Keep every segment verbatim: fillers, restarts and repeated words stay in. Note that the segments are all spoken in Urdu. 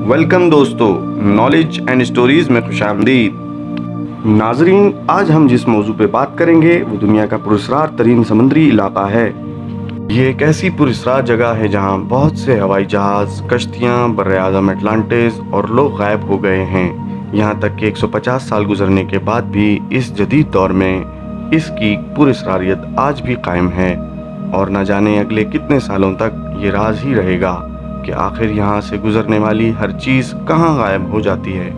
ویلکم دوستو، نالج اینڈ سٹوریز میں خوش آمدید۔ ناظرین، آج ہم جس موضوع پہ بات کریں گے وہ دنیا کا پراسرار ترین سمندری علاقہ ہے۔ یہ ایک ایسی پراسرار جگہ ہے جہاں بہت سے ہوائی جہاز، کشتیاں، براعظم اٹلانٹس اور لوگ غائب ہو گئے ہیں، یہاں تک کہ ایک سو پچاس سال گزرنے کے بعد بھی اس جدید دور میں اس کی پراسراریت آج بھی قائم ہے، اور نہ جانے اگلے کتنے سالوں تک یہ راز ہی رہے گا کہ آخر یہاں سے گزرنے والی ہر چیز کہاں غائب ہو جاتی ہے۔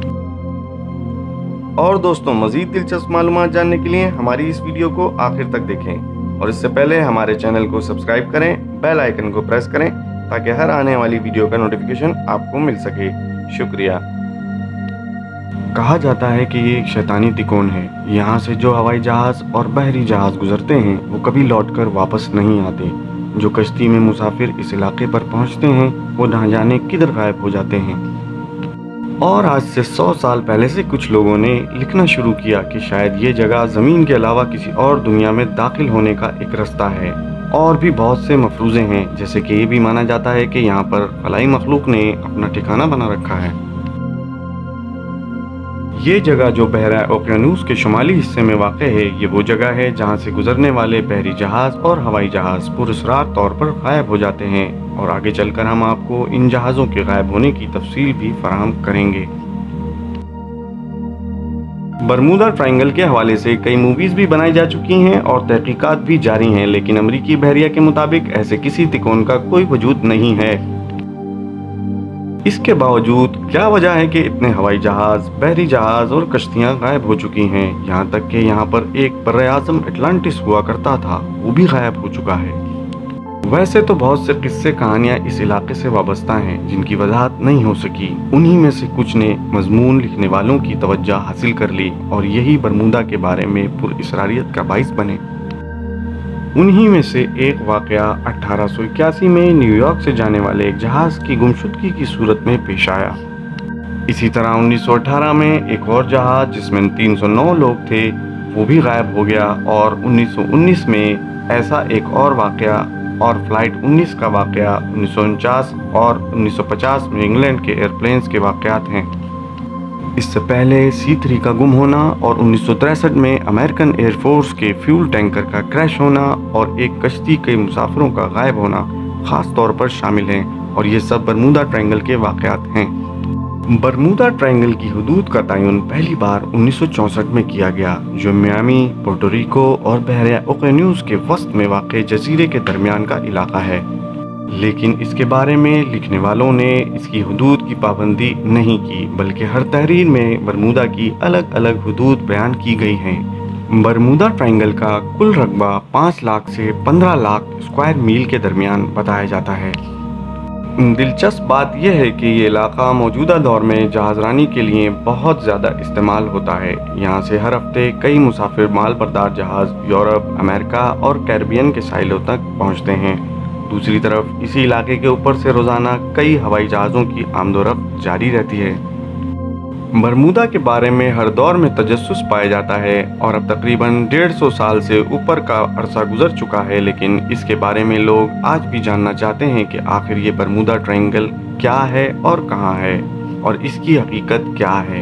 اور دوستوں، مزید دلچسپ معلومات جاننے کے لیے ہماری اس ویڈیو کو آخر تک دیکھیں، اور اس سے پہلے ہمارے چینل کو سبسکرائب کریں، بیل آئیکن کو پریس کریں تاکہ ہر آنے والی ویڈیو کا نوٹیفیکیشن آپ کو مل سکے۔ شکریہ۔ کہا جاتا ہے کہ یہ ایک شیطانی تکون ہے، یہاں سے جو ہوائی جہاز اور بحری جہاز گزرتے ہیں وہ کبھی لوٹ کر واپس نہیں آتے۔ جو کشتی میں مسافر اس علاقے پر پہنچتے ہیں وہ نہ جانے کدھر غائب ہو جاتے ہیں۔ اور آج سے سو سال پہلے سے کچھ لوگوں نے لکھنا شروع کیا کہ شاید یہ جگہ زمین کے علاوہ کسی اور دنیا میں داخل ہونے کا ایک رستہ ہے۔ اور بھی بہت سے مفروضے ہیں، جیسے کہ یہ بھی مانا جاتا ہے کہ یہاں پر خلائی مخلوق نے اپنا ٹھکانہ بنا رکھا ہے۔ یہ جگہ جو بحیرہ اوقیانوس کے شمالی حصے میں واقع ہے، یہ وہ جگہ ہے جہاں سے گزرنے والے بحری جہاز اور ہوائی جہاز پراسرار طور پر غائب ہو جاتے ہیں، اور آگے چل کر ہم آپ کو ان جہازوں کے غائب ہونے کی تفصیل بھی فراہم کریں گے۔ برمودا ٹرائنگل کے حوالے سے کئی موویز بھی بنائی جا چکی ہیں اور تحقیقات بھی جاری ہیں، لیکن امریکی بحریہ کے مطابق ایسے کسی تکون کا کوئی وجود نہیں ہے۔ اس کے باوجود کیا وجہ ہے کہ اتنے ہوائی جہاز، بحری جہاز اور کشتیاں غائب ہو چکی ہیں، یہاں تک کہ یہاں پر ایک براعظم اٹلانٹس ہوا کرتا تھا، وہ بھی غائب ہو چکا ہے۔ ویسے تو بہت سے قصے کہانیاں اس علاقے سے وابستہ ہیں جن کی وضاحت نہیں ہو سکی، انہی میں سے کچھ نے مضمون لکھنے والوں کی توجہ حاصل کر لی اور یہی برمودا کے بارے میں پراسراریت کا باعث بنے۔ انہی میں سے ایک واقعہ اٹھارہ سو اکیاسی میں نیو یارک سے جانے والے ایک جہاز کی گمشدگی کی صورت میں پیش آیا۔ اسی طرح انیس سو اٹھارہ میں ایک اور جہاز جس میں تین سو نو لوگ تھے وہ بھی غائب ہو گیا، اور انیس سو انیس میں ایسا ایک اور واقعہ، اور فلائٹ انیس کا واقعہ انیس سو انچاس اور انیس سو پچاس میں انگلینڈ کے ایئرپلینز کے واقعات ہیں۔ اس سے پہلے سی تھری کا گم ہونا اور انیس سو تریسٹھ میں امریکن ایئر فورس کے فیول ٹینکر کا کریش ہونا اور ایک کشتی کے مسافروں کا غائب ہونا خاص طور پر شامل ہیں، اور یہ سب برمودا ٹرائنگل کے واقعات ہیں۔ برمودا ٹرائنگل کی حدود کا تعین پہلی بار انیس سو چونسٹھ میں کیا گیا، جو میامی، پورٹو ریکو اور بحیرہ اوقیانوس کے وسط میں واقع جزیرے کے درمیان کا علاقہ ہے، لیکن اس کے بارے میں لکھنے والوں نے اس کی حدود کی پابندی نہیں کی، بلکہ ہر تحریر میں برمودا کی الگ الگ حدود بیان کی گئی ہیں۔ برمودا ٹرائنگل کا کل رقبہ پانچ لاکھ سے پندرہ لاکھ اسکوائر میل کے درمیان بتایا جاتا ہے۔ دلچسپ بات یہ ہے کہ یہ علاقہ موجودہ دور میں جہاز رانی کے لیے بہت زیادہ استعمال ہوتا ہے۔ یہاں سے ہر ہفتے کئی مسافر مال بردار جہاز یورپ، امریکہ اور کیریبین کے ساحلوں تک پہنچتے ہیں۔ دوسری طرف اسی علاقے کے اوپر سے روزانہ کئی ہوائی جہازوں کی آمد و رفت جاری رہتی ہے۔ برمودا کے بارے میں ہر دور میں تجسس پایا جاتا ہے، اور اب تقریباً ڈیڑھ سو سال سے اوپر کا عرصہ گزر چکا ہے، لیکن اس کے بارے میں لوگ آج بھی جاننا چاہتے ہیں کہ آخر یہ برمودا ٹرائنگل کیا ہے اور کہاں ہے، اور اس کی حقیقت کیا ہے۔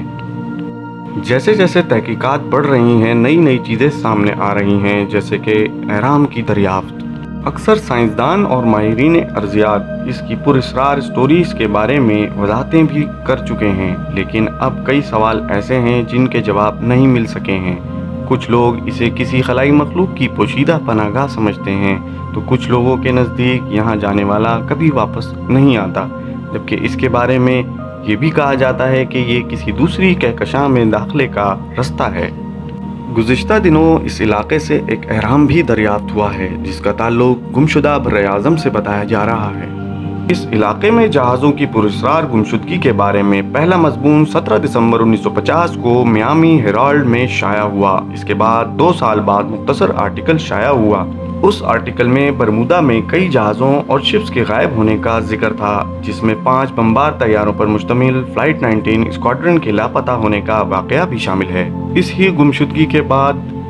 جیسے جیسے تحقیقات بڑھ رہی ہیں، نئی نئی چیزیں سامنے آ رہی ہیں، جیسے کہ اہرام کی دریافت۔ اکثر سائنسدان اور ماہرین ارضیات اس کی پراسرار سٹوریز کے بارے میں وضاحتیں بھی کر چکے ہیں، لیکن اب کئی سوال ایسے ہیں جن کے جواب نہیں مل سکے ہیں۔ کچھ لوگ اسے کسی خلائی مخلوق کی پوشیدہ پناہ گاہ سمجھتے ہیں، تو کچھ لوگوں کے نزدیک یہاں جانے والا کبھی واپس نہیں آتا، جبکہ اس کے بارے میں یہ بھی کہا جاتا ہے کہ یہ کسی دوسری کہکشاں میں داخلے کا رستہ ہے۔ گزشتہ دنوں اس علاقے سے ایک اہرام بھی دریافت ہوا ہے جس کا تعلق گمشدہ براعظم سے بتایا جا رہا ہے۔ اس علاقے میں جہازوں کی پراسرار گمشدگی کے بارے میں پہلا مضمون سترہ دسمبر انیس سو پچاس کو میامی ہیرالڈ میں شائع ہوا۔ اس کے بعد دو سال بعد مختصر آرٹیکل شائع ہوا۔ اس آرٹیکل میں برمودا میں کئی جہازوں اور شپس کے غائب ہونے کا ذکر تھا، جس میں پانچ بمبار طیاروں پر مشتمل فلائٹ نائنٹین اسکواڈرن کے لاپتہ ہونے کا واقعہ بھی شامل ہے۔ اس ہی گمشدگی کے بعد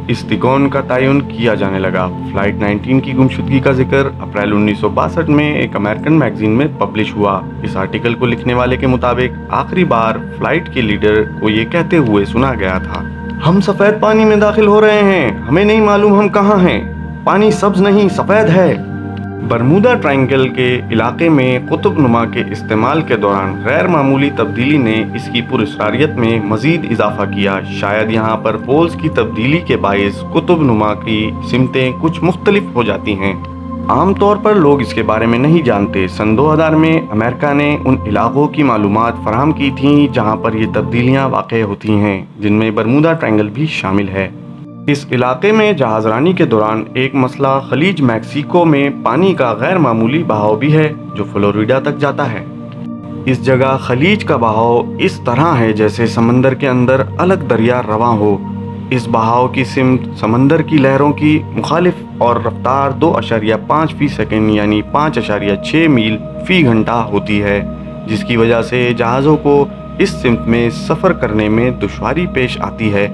इस तिकोन का तयन किया जाने लगा। फ्लाइट नाइनटीन की गुमशुदगी का जिक्र अप्रैल उन्नीस सौ बासठ में एक अमेरिकन मैगजीन में पब्लिश हुआ। इस आर्टिकल को लिखने वाले के मुताबिक आखिरी बार फ्लाइट के लीडर को ये कहते हुए सुना गया था, हम सफेद पानी में दाखिल हो रहे हैं, हमें नहीं मालूम हम कहाँ हैं, पानी सब्ज नहीं सफेद है। बरमूदा ट्रायंगल के इलाके में कुतुब नुमा के इस्तेमाल के दौरान गैर मामूली तब्दीली ने इसकी पुरस्कारियत में मजीद इजाफा किया। शायद यहाँ पर पोल्स की तब्दीली के बायस कुतुब नुमा की सिमतें कुछ मुख्तलिफ हो जाती हैं। आमतौर पर लोग इसके बारे में नहीं जानते। सन दो हज़ार में अमेरिका ने उन इलाकों की मालूमात फराहम की थी जहाँ पर ये तब्दीलियाँ वाक़ होती हैं, जिनमें बरमूदा ट्रायंगल भी शामिल है। इस इलाके में जहाज़रानी के दौरान एक मसला खलीज मैक्सिको में पानी का गैर मामूली बहाव भी है जो फ्लोरिडा तक जाता है। इस जगह खलीज का बहाव इस तरह है जैसे समंदर के अंदर अलग दरिया रवां हो। इस बहाव की सिमत समंदर की लहरों की मुखालिफ और रफ्तार दो अशारिया पाँच फी सेकेंड यानी पाँच अशारिया छः मील फी घंटा होती है, जिसकी वजह से जहाज़ों को इस सिमत में सफ़र करने में दुश्वारी पेश आती है।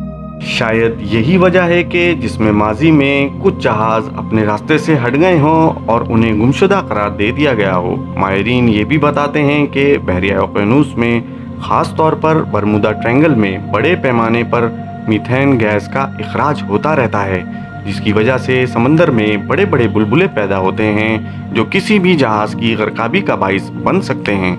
शायद यही वजह है कि जिसमें माजी में कुछ जहाज़ अपने रास्ते से हट गए हों और उन्हें गुमशुदा करार दे दिया गया हो। माहिरीन ये भी बताते हैं कि बहरिया ओकेनूस में ख़ास तौर पर बरमूदा ट्रायंगल में बड़े पैमाने पर मीथेन गैस का इखराज होता रहता है, जिसकी वजह से समंदर में बड़े बड़े बुलबुले पैदा होते हैं जो किसी भी जहाज़ की गरकाबी का बाइस बन सकते हैं।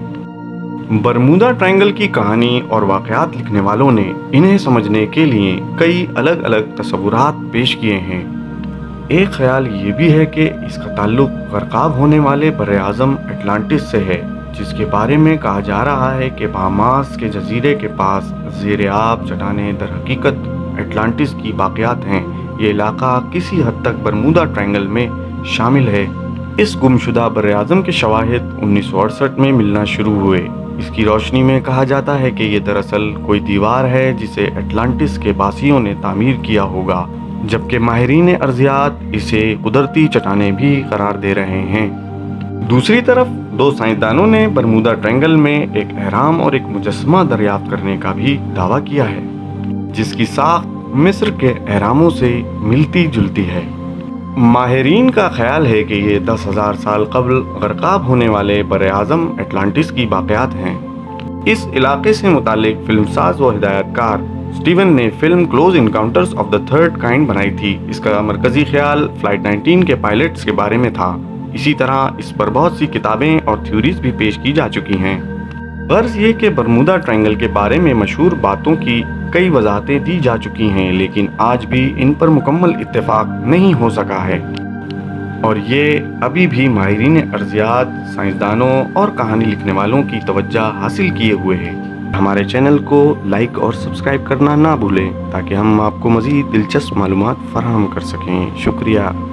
बरमूदा ट्रायंगल की कहानी और वाक़यात लिखने वालों ने इन्हें समझने के लिए कई अलग अलग तस्वुरात पेश किए हैं। एक ख्याल ये भी है कि इसका ताल्लुक गरकाब होने वाले बर्रे आज़म अटलांटिस से है, जिसके बारे में कहा जा रहा है कि बहामास के जजीरे के पास ज़ेरे आब चट्टानें दर हकीकत अटलांटिस की बाक़ियात हैं। ये इलाका किसी हद तक बरमूदा ट्रायंगल में शामिल है। इस गुमशुदा बर्रे आज़म के शवाहिद उन्नीस सौ अड़सठ में मिलना शुरू हुए। इसकी रोशनी में कहा जाता है कि ये दरअसल कोई दीवार है जिसे अटलांटिस के बासियों ने तामीर किया होगा, जबकि माहिरीन अर्जियात इसे कुदरती चट्टानें भी करार दे रहे हैं। दूसरी तरफ दो साइंसदानों ने बरमूदा ट्रायंगल में एक अहराम और एक मुजस्समा दरियाफ्त करने का भी दावा किया है, जिसकी साख्त मिस्र के अहरामों से मिलती जुलती है। माहिरीन का ख्याल है कि ये दस हजार साल कबल गरकाब होने वाले बर्रे आज़म अटलांटिस की बाक़ियात हैं। इस इलाके से मुतालिक फिल्मसाज व हिदायतकार स्टीवन ने film close encounters of the third kind बनाई थी। इसका मरकजी ख्याल फ्लाइट नाइनटीन के पायलट्स के बारे में था। इसी तरह इस पर बहुत सी किताबें और थ्योरीज भी पेश की जा चुकी हैं। गर्ज ये कि बरमूदा ट्रायंगल के बारे में मशहूर बातों की कई वजाहतें दी जा चुकी हैं, लेकिन आज भी इन पर मुकम्मल इत्तेफाक नहीं हो सका है और ये अभी भी माहिरीन अर्जियात, साइंसदानों और कहानी लिखने वालों की तवज्जो हासिल किए हुए है। हमारे चैनल को लाइक और सब्सक्राइब करना ना भूलें ताकि हम आपको मज़ीद दिलचस्प मालूमात फराहम कर सकें। शुक्रिया।